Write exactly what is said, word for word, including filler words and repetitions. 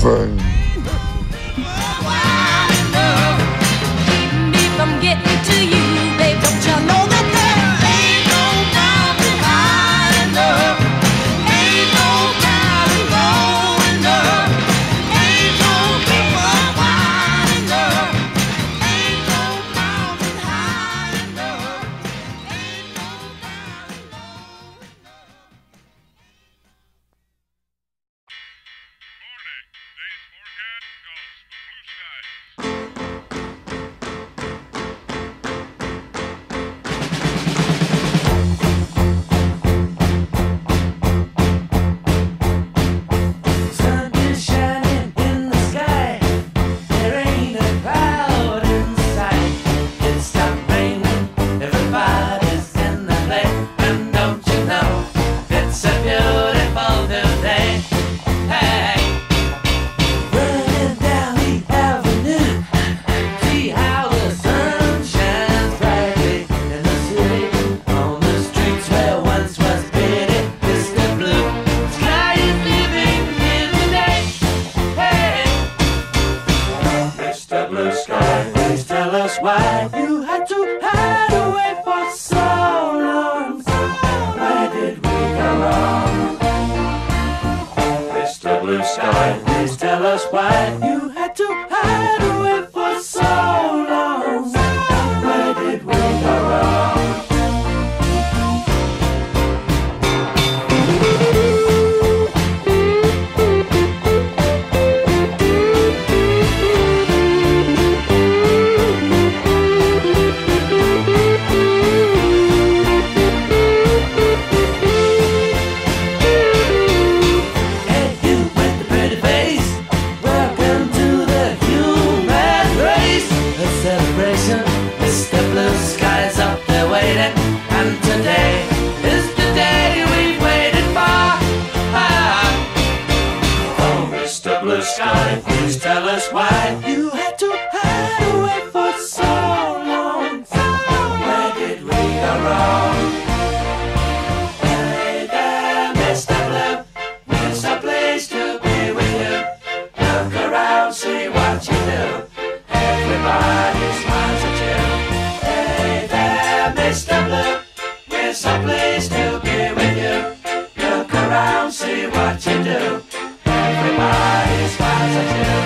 fun. If I'm getting to you, babe, don't you know that there ain't no mountain high enough? Ain't no mountain low enough? Ain't no river wide enough? Ain't no mountain high enough? Ain't no mountain low enough? Morning. Today's forecast calls for blue skies. Sun is shining in the sky. There ain't a cloud in sight. It stopped raining. Everybody's in the play. And don't you know it's a beautiful new day? Hey, running down the avenue. See how the sun shines brightly in the city. On the streets where once was pity, Mister Blue Sky is living in the day. Hey, Mister Blue Sky, please tell us why you had to hide away for so long. Where did we go wrong? Mister Blue Sky, please tell us why you had to hide away for so long. Where did we go wrong? Hey, you with the pretty face, welcome to the human race. A celebration, Mister Blue Sky's up there waiting, and today is the day we've waited for. Ah. Oh, Mister Blue Sky, please tell us why you had to hide away for so long. Where did we go wrong? Hey there, Mister Blue, it's a place to be with you. Look around, see what you do. Everybody smiles at you. Hey there, Mister Blue, it's a place to be with you. Look around, see what you do. Everybody smiles at you.